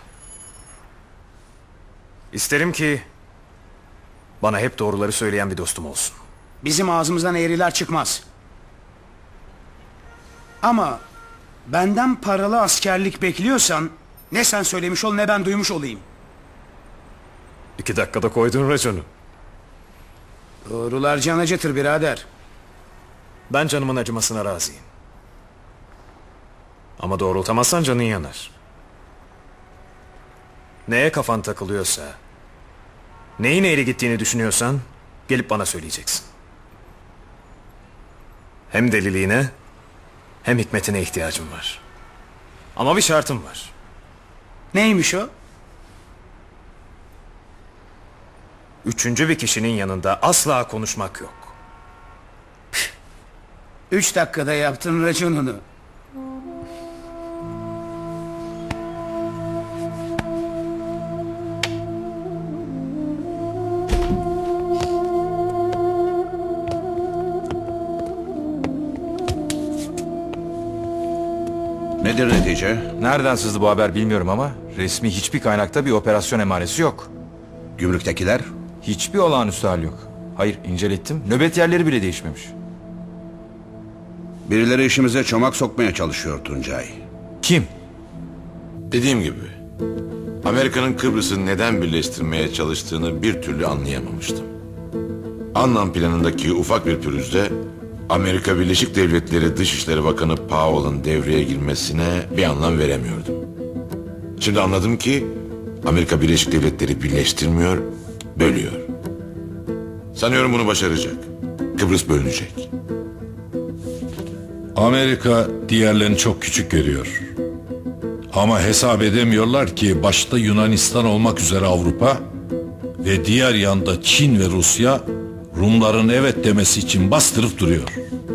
Speaker 6: İsterim ki bana hep doğruları söyleyen bir dostum olsun.
Speaker 12: Bizim ağzımızdan eğriler çıkmaz. Ama benden paralı askerlik bekliyorsan ne sen söylemiş ol ne ben duymuş olayım.
Speaker 6: 2 dakikada koydun raconu.
Speaker 12: Doğrular can acıtır birader.
Speaker 6: Ben canımın acımasına razıyım. Ama doğrultamazsan canın yanar. Neye kafan takılıyorsa, neyin eğri gittiğini düşünüyorsan gelip bana söyleyeceksin. Hem deliliğine hem hikmetine ihtiyacım var. Ama bir şartım var.
Speaker 12: Neymiş o?
Speaker 6: 3. bir kişinin yanında asla konuşmak yok.
Speaker 12: 3 dakikada yaptın raconunu.
Speaker 18: Nedir netice?
Speaker 21: Nereden sızdı bu haber bilmiyorum ama resmi hiçbir kaynakta bir operasyon emaresi yok.
Speaker 18: Gümrüktekiler?
Speaker 21: Hiçbir olağanüstü hal yok. Hayır, incelettim. Nöbet yerleri bile değişmemiş.
Speaker 18: Birileri işimize çomak sokmaya çalışıyor Tuncay.
Speaker 21: Kim?
Speaker 2: Dediğim gibi Amerika'nın Kıbrıs'ı neden birleştirmeye çalıştığını bir türlü anlayamamıştım. Anlam planındaki ufak bir pürüzde Amerika Birleşik Devletleri Dışişleri Bakanı Powell'ın devreye girmesine bir anlam veremiyordum. Şimdi anladım ki Amerika Birleşik Devletleri birleştirmiyor, bölüyor. Sanıyorum bunu başaracak. Kıbrıs bölünecek.
Speaker 17: Amerika diğerlerini çok küçük görüyor. Ama hesap edemiyorlar ki başta Yunanistan olmak üzere Avrupa ve diğer yanda Çin ve Rusya Rumların evet demesi için bastırıp duruyor.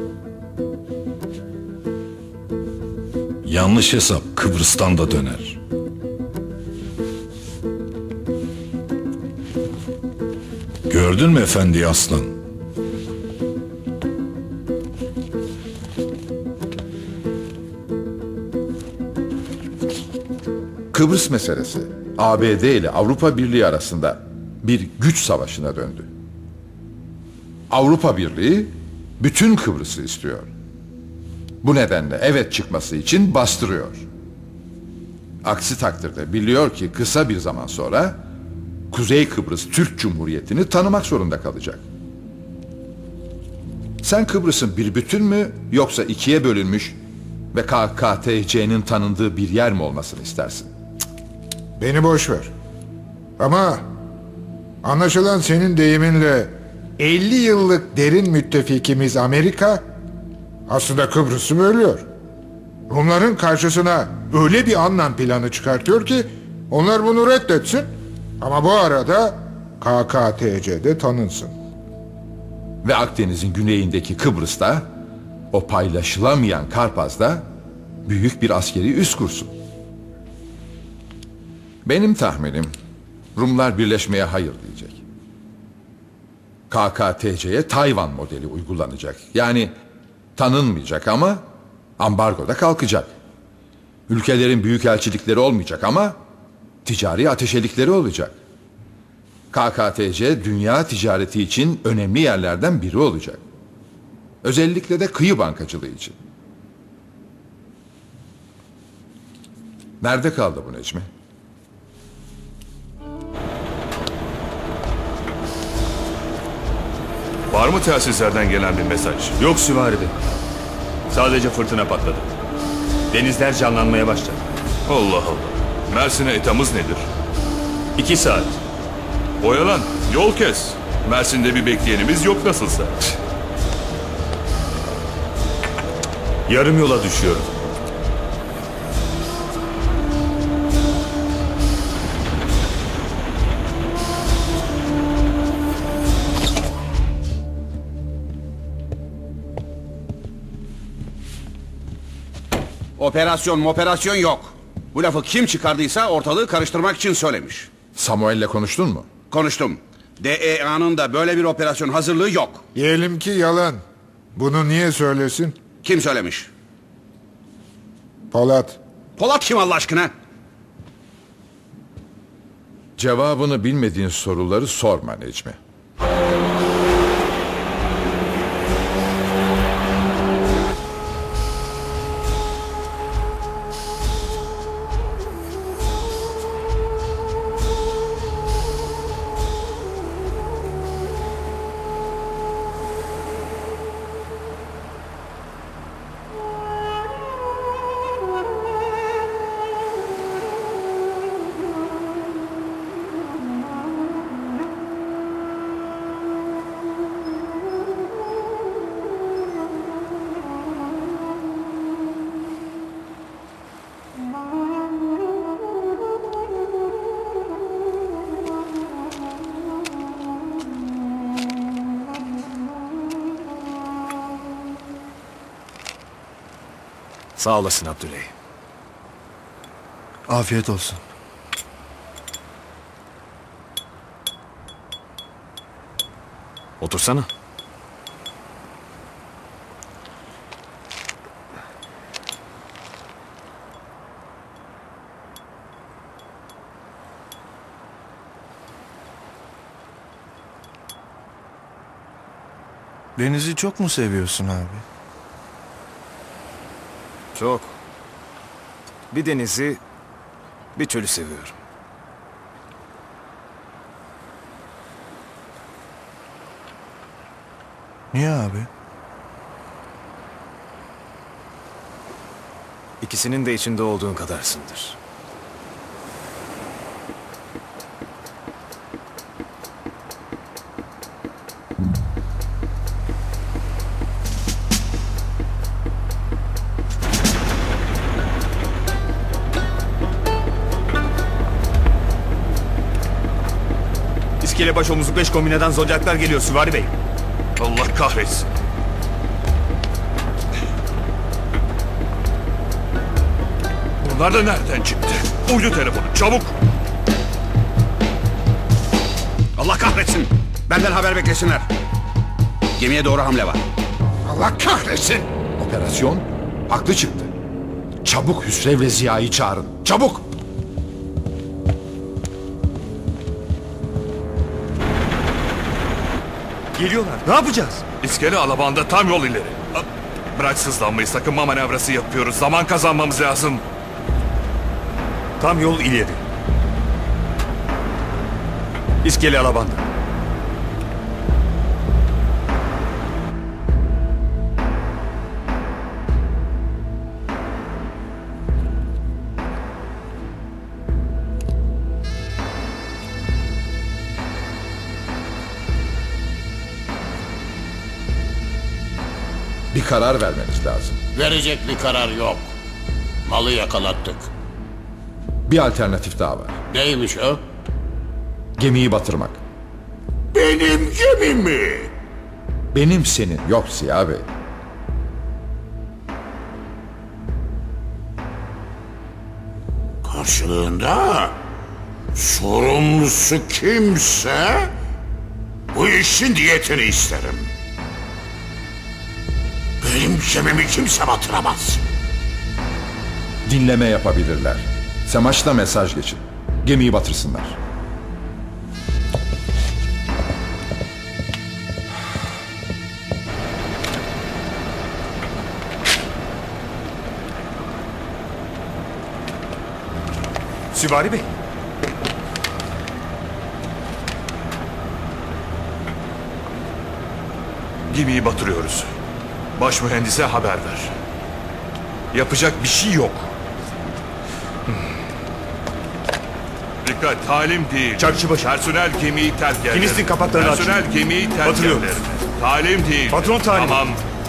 Speaker 17: Yanlış hesap Kıbrıs'tan da döner. Gördün mü efendi aslan?
Speaker 1: Kıbrıs meselesi ABD ile Avrupa Birliği arasında bir güç savaşına döndü. Avrupa Birliği bütün Kıbrıs'ı istiyor. Bu nedenle evet çıkması için bastırıyor. Aksi takdirde biliyor ki kısa bir zaman sonra Kuzey Kıbrıs Türk Cumhuriyeti'ni tanımak zorunda kalacak. Sen Kıbrıs'ın bir bütün mü yoksa ikiye bölünmüş ve KKTC'nin tanındığı bir yer mi olmasını istersin?
Speaker 7: Beni boş ver. Ama anlaşılan senin deyiminle 50 yıllık derin müttefikimiz Amerika aslında Kıbrıs'ı bölüyor. Rumların karşısına öyle bir anlam planı çıkartıyor ki onlar bunu reddetsin ama bu arada KKTC'de tanınsın.
Speaker 1: Ve Akdeniz'in güneyindeki Kıbrıs'ta, o paylaşılamayan Karpaz'da büyük bir askeri üs kursun. Benim tahminim Rumlar birleşmeye hayır diyecek. KKTC'ye Tayvan modeli uygulanacak. Yani tanınmayacak ama ambargoda kalkacak. Ülkelerin büyükelçilikleri olmayacak ama ticari ateşelikleri olacak. KKTC dünya ticareti için önemli yerlerden biri olacak. Özellikle de kıyı bankacılığı için. Nerede kaldı bu Necmi?
Speaker 8: Var mı telsizlerden gelen bir mesaj?
Speaker 19: Yok süvari bey. Sadece fırtına patladı. Denizler canlanmaya başladı.
Speaker 8: Allah Allah. Mersin'e etamız nedir?
Speaker 19: 2 saat.
Speaker 8: Oyalan, yol kes. Mersin'de bir bekleyenimiz yok nasılsa.
Speaker 19: Yarım yola düşüyorum.
Speaker 18: Operasyon yok. Bu lafı kim çıkardıysa ortalığı karıştırmak için söylemiş.
Speaker 1: Samuel'le konuştun mu?
Speaker 18: Konuştum. DEA'nın da böyle bir operasyon hazırlığı yok.
Speaker 7: Diyelim ki yalan. Bunu niye söylesin?
Speaker 18: Kim söylemiş?
Speaker 7: Polat.
Speaker 18: Polat kim Allah aşkına?
Speaker 1: Cevabını bilmediğin soruları sorma Necmi.
Speaker 6: Sağ olasın Abdüley.
Speaker 16: Afiyet olsun.
Speaker 6: Otursana.
Speaker 16: Denizi çok mu seviyorsun abi?
Speaker 6: Çok. Bir denizi bir çölü seviyorum.
Speaker 16: Niye abi?
Speaker 6: İkisinin de içinde olduğun kadarsındır. İskelebaş omuzluk 5 kombineden zodyaklar geliyor Süvari Bey.
Speaker 8: Allah kahretsin. Bunlar da nereden çıktı? Uydu telefonu çabuk.
Speaker 18: Allah kahretsin. Benden haber beklesinler. Gemiye doğru hamle var.
Speaker 1: Allah kahretsin. Operasyon haklı çıktı. Çabuk Hüsrev ve Ziya'yı çağırın. Çabuk.
Speaker 6: Geliyorlar. Ne yapacağız?
Speaker 8: İskele alabanda tam yol ileri. Bırak sızlanmayı, sakınma manevrası yapıyoruz. Zaman kazanmamız lazım.
Speaker 6: Tam yol ileri. İskele alabanda.
Speaker 1: Bir karar vermeniz lazım.
Speaker 3: Verecek bir karar yok. Malı yakalattık.
Speaker 1: Bir alternatif daha var.
Speaker 3: Neymiş o?
Speaker 1: Gemiyi batırmak.
Speaker 3: Benim gemim mi?
Speaker 1: Benim senin yok Ziya Bey.
Speaker 3: Karşılığında sorumlusu kimse bu işin diyetini isterim. Benim gemimi kimse batıramaz.
Speaker 1: Dinleme yapabilirler. Semaç'ta mesaj geçin. Gemiyi batırsınlar.
Speaker 6: Süvari Bey.
Speaker 8: Gemiyi batırıyoruz. Baş mühendise haber ver. Yapacak bir şey yok. Dikkat, talim değil.
Speaker 6: Çarşıbaşı.
Speaker 8: Personel gemiyi terk eder.
Speaker 6: Denizli kapaklarını açın.
Speaker 8: Personel gemiyi terk
Speaker 6: Batırıyoruz.
Speaker 8: eder. Talim değil.
Speaker 6: Patron talimi.
Speaker 8: Tamam.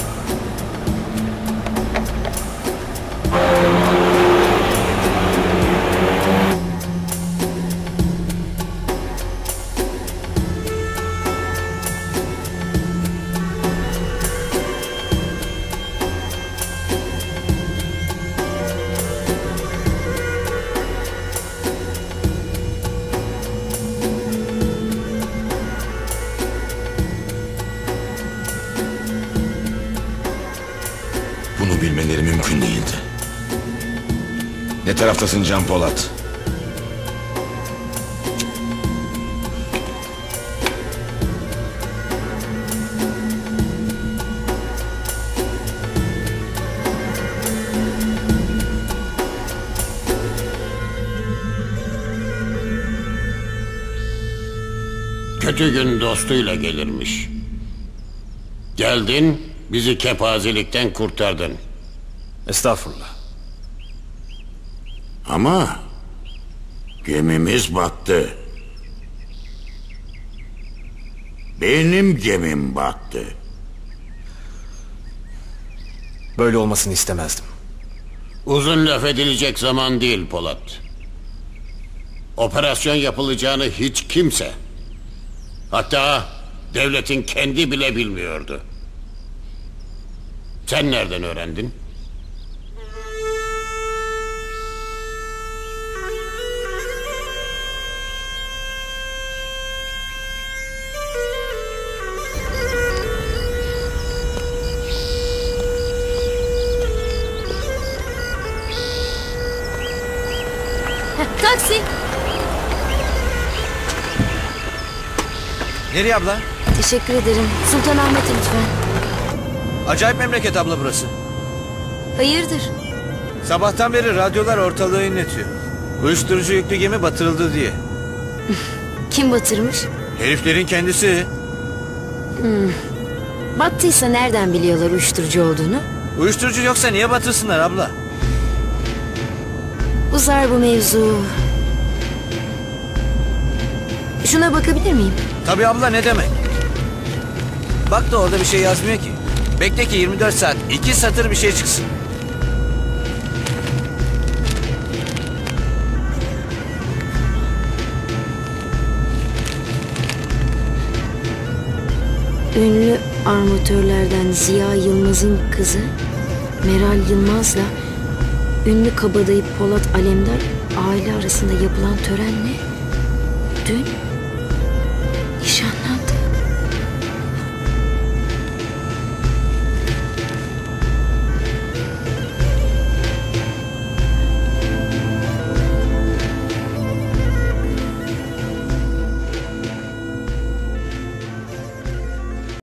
Speaker 2: Bunu bilmeleri mümkün değildi. Ne taraftasın Can Polat?
Speaker 3: Kötü gün dostuyla gelirmiş. Geldin, bizi kepazelikten kurtardın.
Speaker 6: Estağfurullah.
Speaker 3: Ama gemimiz battı. Benim gemim battı.
Speaker 14: Böyle olmasını istemezdim.
Speaker 3: Uzun laf edilecek zaman değil Polat. Operasyon yapılacağını hiç kimse, hatta devletin kendi bile bilmiyordu. Sen nereden öğrendin?
Speaker 10: Taksi.
Speaker 12: Nereye abla?
Speaker 10: Teşekkür ederim. Sultanahmet'e lütfen.
Speaker 12: Acayip memleket abla burası.
Speaker 10: Hayırdır?
Speaker 12: Sabahtan beri radyolar ortalığı inletiyor. Uyuşturucu yüklü gemi batırıldı diye.
Speaker 10: Kim batırmış?
Speaker 12: Heriflerin kendisi.
Speaker 10: Battıysa nereden biliyorlar uyuşturucu olduğunu?
Speaker 12: Uyuşturucu yoksa niye batırsınlar abla?
Speaker 10: Uzar bu mevzu. Şuna bakabilir miyim?
Speaker 12: Tabii abla, ne demek? Bak da orada bir şey yazmıyor ki. Bekle ki 24 saat 2 satır bir şey çıksın.
Speaker 10: Ünlü armatörlerden Ziya Yılmaz'ın kızı Meral Yılmaz'la ünlü kabadayı Polat Alemdar aile arasında yapılan törenle dün